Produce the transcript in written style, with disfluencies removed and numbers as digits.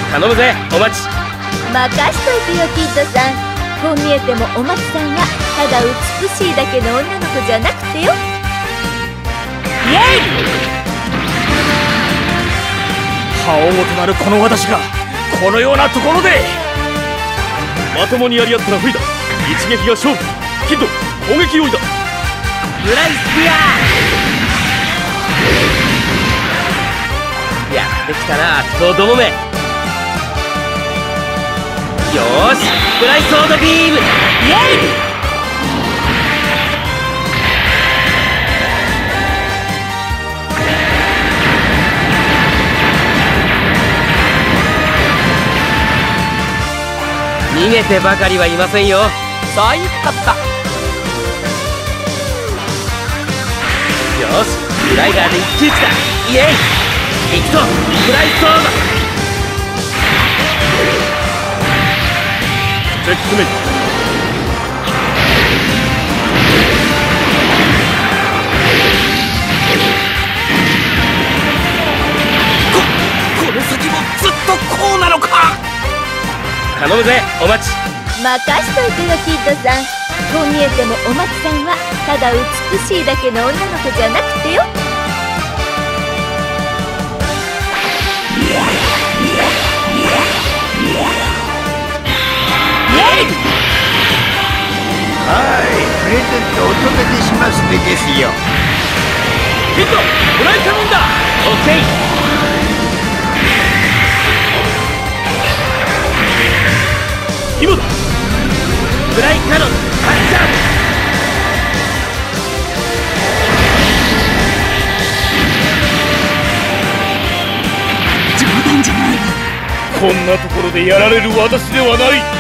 頼むぜお待ち。 任しといてよキッドさん。こう見えてもお松さんはただ美しいだけの女の子じゃなくてよ。イエイ。 覇王となるこの私がこのようなところで。まともにやり合ったら不利だ。一撃が勝負。キッド攻撃用意だ。ブライスピアー。やってきたな悪党どもめ。よーしブライソードビーム。イエイ。逃げてばかりはいませんよ。さあいったった。よしブライガーで一騎打ちだ。イエイ。行くぞブライソード。チェックメイト。この先もずっとこうなのか。頼むぜお待ち。 任しといてよキッドさん。こう見えてもお松さんはただ美しいだけの女の子じゃなくてよ。 はい、プレゼントお届けしますでですよ。 キッドブライカノンだ。オッケー。今だブライカノン発射。 冗談じゃないわ。 こんなところでやられる私ではない。